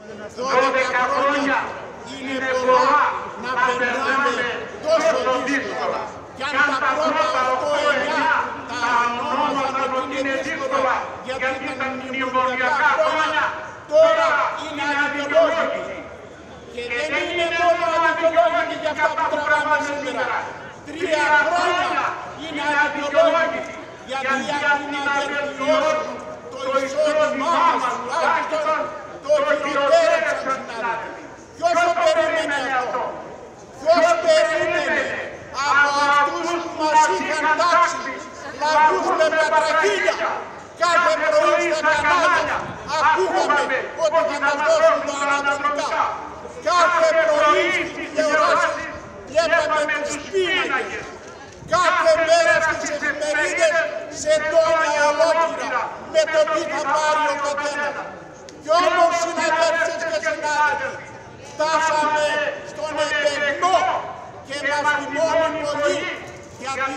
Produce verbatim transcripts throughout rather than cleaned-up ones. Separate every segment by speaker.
Speaker 1: δώδεκα χρόνια είναι πολλά να περνάμε τόσο δύσκολα. Κι αν τα πρώτα οκτώ εννιά τα ονόμαζαν ότι είναι δύσκολα γιατί ήταν μνημονιακά χρόνια, τώρα είναι αδικαιολόγητοι. Και δεν είναι μόνο αδικαιολόγητοι για αυτά που τραβάμε σήμερα. Τρία χρόνια είναι αδικαιολόγητοι γιατί για να βελτιώσουν το εισόδημά μας τουλάχιστον το χειροτέρεψαν, συνάδελφοι. Ποιος το περίμενε αυτό? Ποιος περίμενε από αυτούς που μας είχαν τάξει λαγούς με πατρακίλια? Κάθε πρωί στα κανάλια ακούγαμε ότι θα μας δώσουν τα ανατολικά. Κάθε πρωί στις τηλεοράσεις βλέπαμε τους πίνακες. Κάθε μέρα στις εφημερίδες σε τόνια ολόκληρα με το τι θα πάρει ο καθένας. Κι όμως, συναδέλφες και συνάδελφοι, φτάσαμε στον επεγμό και μας θυμώνει πολύ, γιατί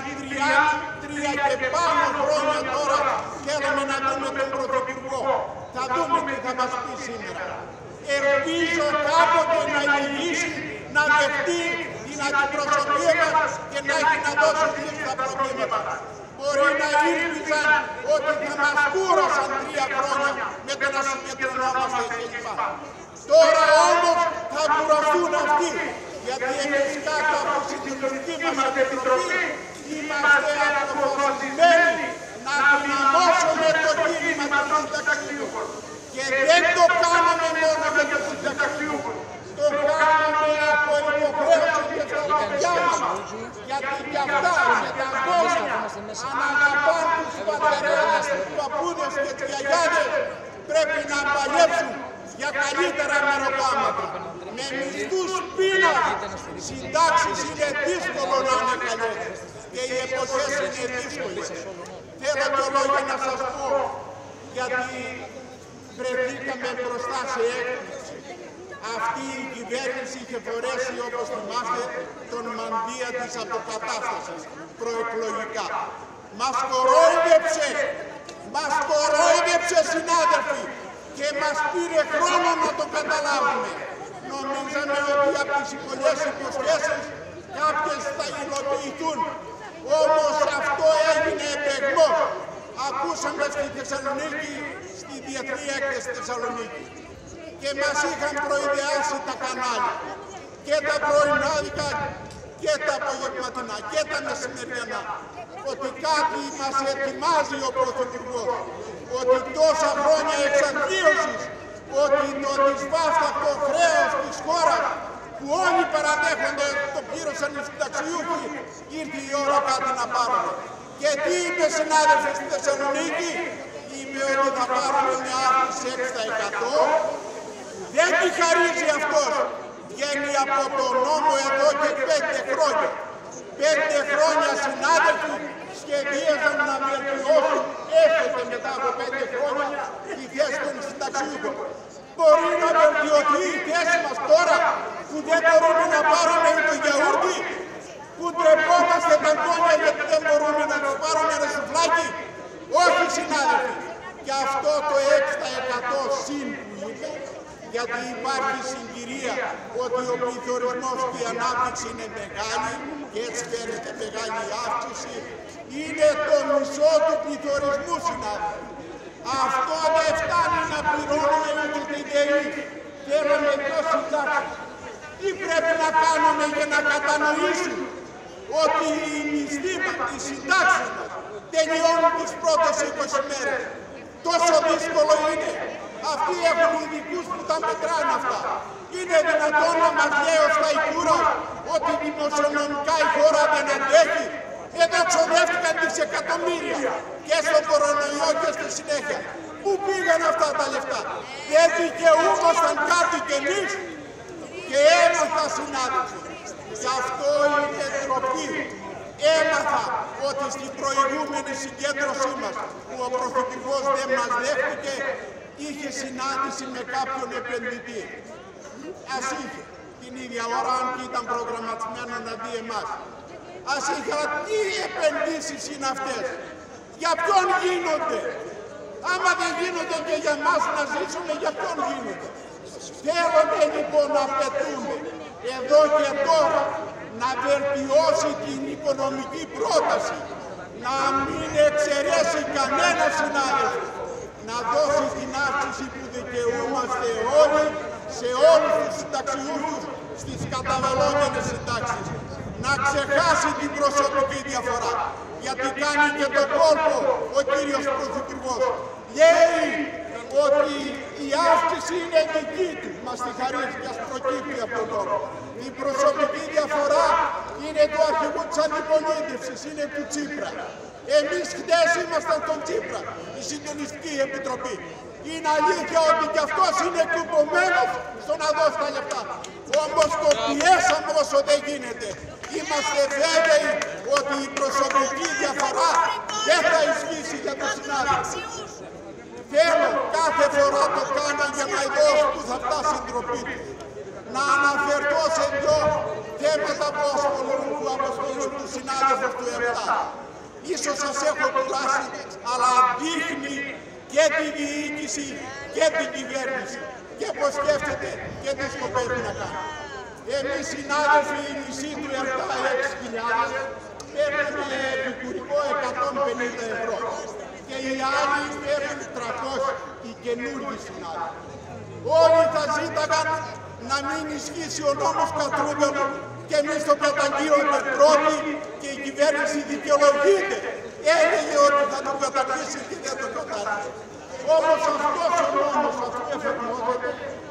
Speaker 1: τρία και πάνω χρόνια τώρα θέλουμε να δούμε τον Πρωθυπουργό. Θα δούμε τι θα μας πει σήμερα. Ελπίζω κάποτε να λυγίσει, να δεχτεί την αντιπροσωπεία μας και να έχει να δώσει δύο στα προβλήματα. Μπορεί να ήλπιζαν ότι θα μας κούρασαν τρία χρόνια με το να συγκεντρωνόμαστε κλπ. Τώρα όμως θα κουραστούν αυτοί, γιατί εμείς κάτω από τη συντηρητική μας επιτροπή είμαστε αποφασισμένοι να δυναμώσουμε το κίνημα των συνταξιούχων. Και δεν το κάναμε μόνο με τους συνταξιούχους, το κάναμε από υποχρέωση και στα παιδιά μας, γιατί κι αυτά τα αγόρια αναγαπάν τους πατεράδες, τους παππούδες και τις γιαγιάδες πρέπει να παλέψουν για καλύτερα μεροκάματα. Με μισθούς πείνας, συντάξεις είναι δύσκολο να είναι καλές και οι εποχές είναι δύσκολες. Θέλω και λόγια να σας πω, γιατί βρεθήκαμε μπροστά σε έκπληξη. Αυτή η κυβέρνηση είχε φορέσει, όπως θυμάστε, τον μανδύα της αποκατάστασης προεκλογικά. Μας κορόιδεψε, μας κορόιδεψε, συνάδελφοι, και μας πήρε χρόνο να το καταλάβουμε. Νομίζαμε ότι από τις πολλές υποσχέσεις κάποιες θα υλοποιηθούν. Όμως αυτό έγινε επεγμός. Ακούσαμε στη Θεσσαλονίκη, στη Διεθνή Έκθεση Θεσσαλονίκη, και μας είχαν προειδεάσει τα κανάλια, και τα πρωινάδικα και τα απογευματινά και τα μεσημεριανά, ότι κάτι μας ετοιμάζει ο Πρωθυπουργός, ότι τόσα χρόνια εξαθλίωσης, ότι το δυσβάσταχτο χρέος της χώρας που όλοι παραδέχονται το πλήρωσαν οι συνταξιούχοι, ήρθε η ώρα κάτι να πάρουν. Και τι είπε, συνάδελφοι, στη Θεσσαλονίκη? Είπε ότι θα πάρουμε μια αύξηση έξι τοις εκατό. Δεν τη χαρίζει αυτός. Βγαίνει από το νόμο εδώ και πέντε χρόνια. Πέντε χρόνια, συνάδελφοι, σχεδίαζαν να βελτιώσουν έστω μετά από πέντε χρόνια τη θέση των συνταξιούχων. Μπορεί να βελτιωθεί η θέση μας τώρα που δεν μπορούμε να πάρουμε το γιαούρτι, που ντρεπόμαστε τα χρόνια γιατί δεν μπορούμε να τους πάρουμε ένα σουφλάκι? Όχι, συνάδελφοι. Και αυτό το έξι τοις εκατό συν που είπε, γιατί υπάρχει συγκυρία ότι ο πληθωρισμός και η ανάπτυξη είναι μεγάλη και έτσι φαίνεται μεγάλη αύξηση, είναι το μισό του πληθωρισμού, συνάδελφοι. Αυτό δεν φτάνει να πληρώνουμε ούτε την ΔΕΗ. Θέλουμε πιο συντάξεις. Τι πρέπει να κάνουμε για να κατανοήσουμε ότι οι μισθοί μας, οι συντάξεις μας τελειώνουν τις πρώτες είκοσι μέρες. Τόσο δύσκολο είναι. Αυτοί έχουν ειδικούς που τα μετράνε αυτά. Είναι δυνατόν να μας λέει ο Σταϊκούρας ότι δημοσιονομικά η χώρα δεν αντέχει? Εδώ ξοδεύτηκαν δισεκατομμύρια και στον κορονοϊό και στη συνέχεια. Πού πήγαν αυτά τα λεφτά? Δεν δικαιούμασταν κάτι κι εμείς? Και έμαθα, συνάδελφοι, γι' αυτό είναι ντροπή. Έμαθα ότι στην προηγούμενη συγκέντρωσή μας, που ο Πρωθυπουργός δεν μας δέχτηκε, είχε συνάντηση με κάποιον επενδυτή. Ας είχε την ίδια ώρα, αν και ήταν προγραμματισμένο να δει εμάς. Ας είχε, τι επενδύσεις είναι αυτές? Για ποιον γίνονται? Άμα δεν γίνονται και για εμάς να ζήσουμε, για ποιον γίνονται?
Speaker 2: Θέλουμε λοιπόν να απαιτούμε εδώ και τώρα να βελτιώσει την οικονομική πρόταση, να μην εξαιρέσει κανένα συνάδελφο, να δώσει την αύξηση που δικαιούμαστε όλοι σε όλους τους συνταξιούχους στις καταβαλλόμενες συντάξεις. Να ξεχάσει την προσωπική διαφορά, γιατί κάνει και τον κόλπο ο κύριος Πρωθυπουργός. Λέει ότι η αύξηση είναι δική του, μας τη χαρίζει και ας προκύπτει από τον τόπο. Η προσωπική διαφορά είναι του αρχηγού της αντιπολίτευσης, είναι του Τσίπρα. Εμείς χτες ήμασταν στον Τσίπρα, η Συντονιστική Επιτροπή. Είναι αλήθεια ότι κι αυτός είναι κουμπωμένος στο να δώσει τα λεφτά. Όμως το πιέσαμε όσο δεν γίνεται. Είμαστε βέβαιοι ότι η προσωπική διαφορά δεν θα ισχύσει για τους συνάδελφους. Θέλω, κάθε φορά το κάνω για να δώσω που θα φτάσει η ντροπή του. Να αναφερθώ σε δυο θέματα που ασχολούν, που απασχολούν τους συνάδελφους του ΕΡΤΑ. Ίσως σας έχω κουράσει, αλλά δείχνει και τη διοίκηση και την κυβέρνηση. Και πώς σκέφτεται και τι σκοπεύει να κάνει. Εμείς συνάδελφοι, οι μισοί του ΕΡΤΑ έξι χιλιάδες, παίρνουμε επικουρικό εκατόν πενήντα ευρώ. Και οι άλλοι παίρνουν τριακόσια, οι καινούργιοι συνάδελφοι. Όλοι θα ζήταγαν να μην ισχύσει ο νόμος Κατρούγκαλου και εμείς το καταγγείλουμε πρώτοι και η κυβέρνηση δικαιολογείται. Έλεγε ότι θα τον καταργήσει και δεν τον κατάργησε. Όμως αυτός ο νόμος, αφού εφαρμόζεται,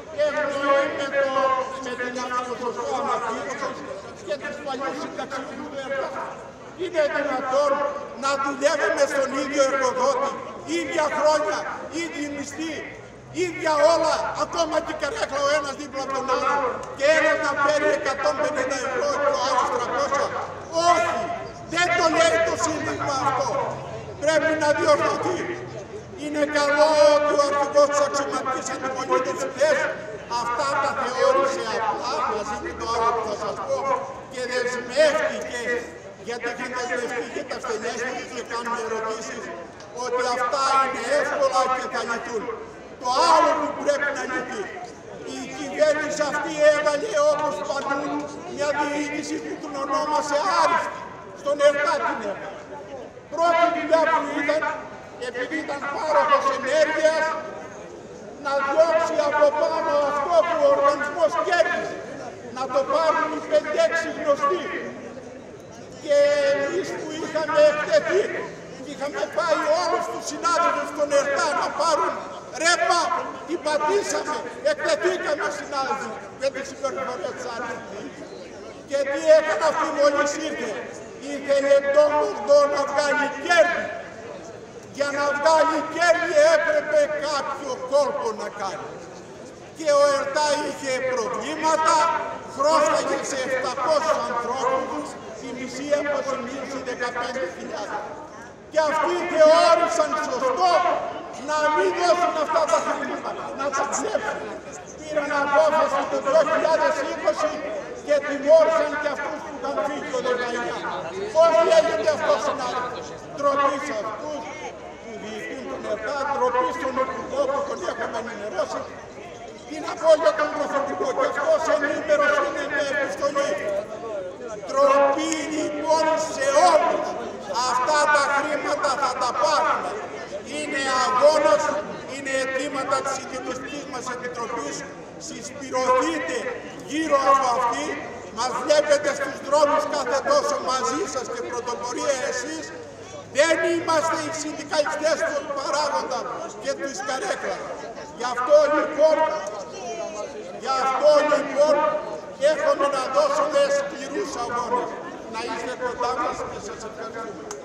Speaker 2: ευνοεί με, το, με την ποσοστό αναπτύξεως και τους παλιούς συνταξιούχους του ΕΡΤΑ. Είναι δυνατόν να δουλεύουμε στον ίδιο εργοδότη, ίδια χρόνια, ίδιοι μισθοί, ίδια όλα, ακόμα και καρέκλα ο ένας δίπλα από τον άλλο και ένας να παίρνει εκατόν πενήντα ευρώ και ο άλλος τριακόσια. Όχι, δεν το λέει το σύνδεσμο αυτό. Πρέπει να διορθωθεί. Είναι καλό ότι ο αρχηγός της αξιωματικής αντιπολίτευσης χθες αυτά τα θεώρησε απλά, μαζί με το άλλο που θα σας πω, και δεσμεύτηκε, γιατί είχε δεσμευτεί και τα στελέχη και κάνουν ερωτήσεις, ότι αυτά είναι εύκολα και θα λυθούν. Το άλλο που πρέπει να λυθεί. Η κυβέρνηση αυτή έβαλε όπως παντού μια διοίκηση που την ονόμασε άριστη. Στον ΕΡΤΑ την έβαλε. Πρώτη δουλειά που ήταν, επειδή ήταν πάροχος ενέργειας, να διώξει από πάνω αυτό που ο οργανισμός κέρδισε. Να το πάρουν οι πέντε έξι γνωστοί. Και εμείς που είχαμε εκτεθεί, είχαμε πάει όλους τους συνάδελφους στον ΕΡΤΑ να πάρουν ρεύμα, την πατήσαμε, εκτεθήκαμε συνάδελφοι με τις συμπεριφορές της άλλης. Και τι έκανε αυτή μόλις ήρθε. Ήθελε το μορδό να βγάλει κέρδη. Για να βγάλει κέρδη έπρεπε κάποιο κόλπο να κάνει. Και ο ΕΡΤΑ είχε προβλήματα, χρώσταγε σε επτακόσιους ανθρώπους, τη μισή αποσημείωση δεκαπέντε χιλιάδες. Και αυτοί θεώρησαν σωστό να μην δώσουν αυτά τα χρήματα, να τα ψεύσουν. Πήραν απόφαση το δύο χιλιάδες είκοσι και τιμώρησαν και αυτούς που είχαν φύγει το δεκαεννιά. Πώς λέγεται αυτό, συνάδελφοι? Ντροπή σε αυτούς που διοικούν τον ΕΡΤΑ, ντροπή στον Υπουργό που τον έχουμε ενημερώσει. Τι να πω για τον Πρωθυπουργό, και αυτός ενήμερος είναι με επιστολή. Ντροπή λοιπόν σε όλους. Αυτά τα χρήματα θα τα πάρουμε. Είναι αγώνας, είναι αιτήματα της Συντονιστικής μας Επιτροπής. Συσπηρωθείτε γύρω από αυτή. Μας βλέπετε στους δρόμους κάθε τόσο μαζί σας και πρωτοπορία εσείς. Δεν είμαστε οι συνδικαλιστές του παράγοντα και του καρέκλα. Γι' αυτό λοιπόν, γι' αυτό λοιπόν έχουμε να δώσουμε σκληρούς αγώνες. Να είστε κοντά μας και σας ευχαριστούμε.